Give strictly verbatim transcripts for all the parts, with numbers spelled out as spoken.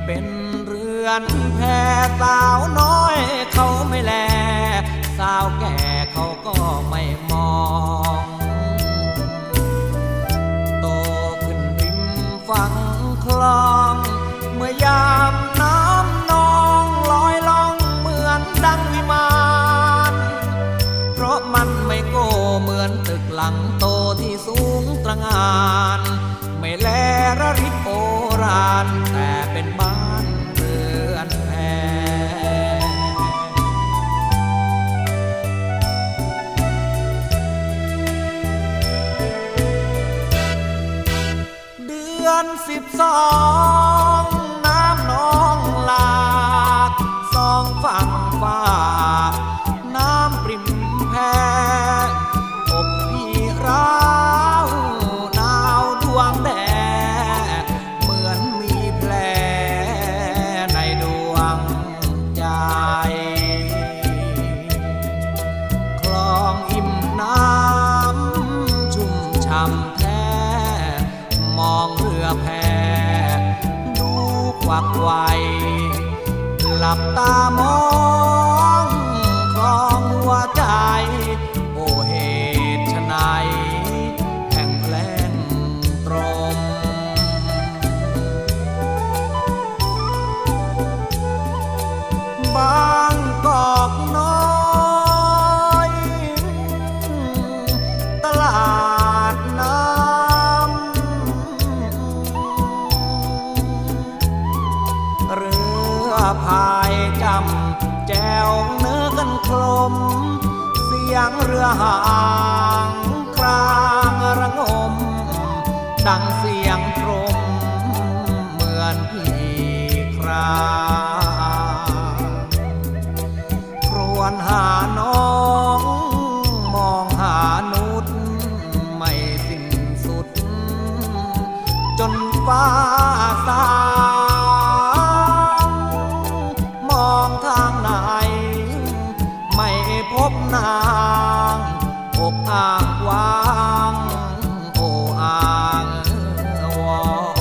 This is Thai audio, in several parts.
เป็นเรือนแพสาวน้อยเขาไม่แลสาวแก่เขาก็ไม่มองโตขึ้นริมฝั่งคลองเมื่อยามน้ำนองลอยล่องเหมือนดังวิมานเพราะมันไม่โก้เหมือนตึกหลังโตที่สูงตระหง่านไม่แลระริบโอรานแต่เป็นบ้านเรือนแพเดือนสิบสองน้ำนองหลากสองฝั่งฟ้าน้ำปริ่มแพอบพี่ร้าวหนาวดวงแดดเหมือนมีแผลในดวงใจคลองอิ่มน้ำชุ่มช่ำแท้มองเรือแพดูควักไวหลับตามองคลองหัวใจโอเหตุไฉนแห่งแพลงตรมบางกอกน้อยตลาดน้ำเรือพายจำแจวเนื้อกันคลมเสียงเรือห่างครางระงมดังเสียงตรมเหมือนพี่ครางครวญหาน้องมองหานุชไม่สิ้นสุดจนฟ้าสางมองทางไหนไม่พบนางอกอ่างวางโออ่างวอ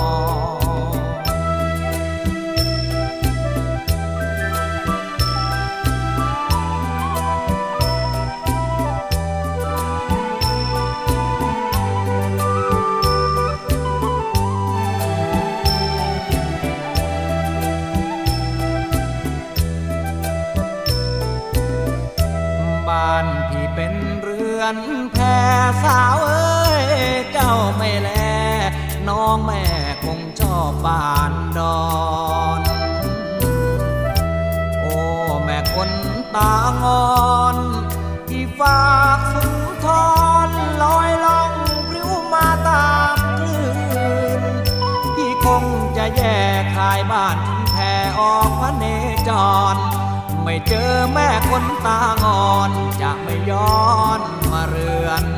บ้านพี่เป็นเรือนแพสาวเอ้ยเจ้าไม่แลน้องแม่คงชอบบ้านดอนโอ้แม่คนตางอนที่ฝากสุนทรลอยล่องปลิวมาตามคลื่นพี่คงจะแยกขายบ้านทิ้งแพออกพระเนจรไม่เจอแม่คนตางอนจะไม่ย้อนมาเรือน